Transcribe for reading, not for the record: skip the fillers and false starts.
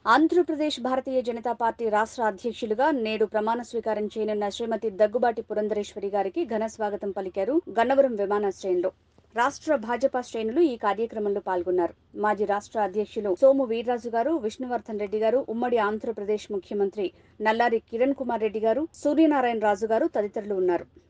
Andhra Pradesh Bharatiya Janata party రాష్ట్ర అధ్యక్షులుగా నేడు ప్రమాణ స్వీకారం చేయనున్న శ్రీమతి దగ్గుబాటి పురంధరేశ్వరి గారికి ఘన స్వాగతం పలికారు గన్నవరం విమానాశ్రయంలో. రాష్ట్ర భాజపా శ్రేణులు ఈ కార్యక్రమంలో పాల్గొన్నారు. మాజీ రాష్ట్ర అధ్యక్షులు సోము వీర్రాజు గారు, విష్ణువర్ధన్ రెడ్డి గారు, ఉమ్మడి ఆంధ్రప్రదేశ్ ముఖ్యమంత్రి నల్లారి కిరణ్ కుమార్ రెడ్డి గారు, సూర్యనారాయణ రాజు గారు తదితరులు ఉన్నారు.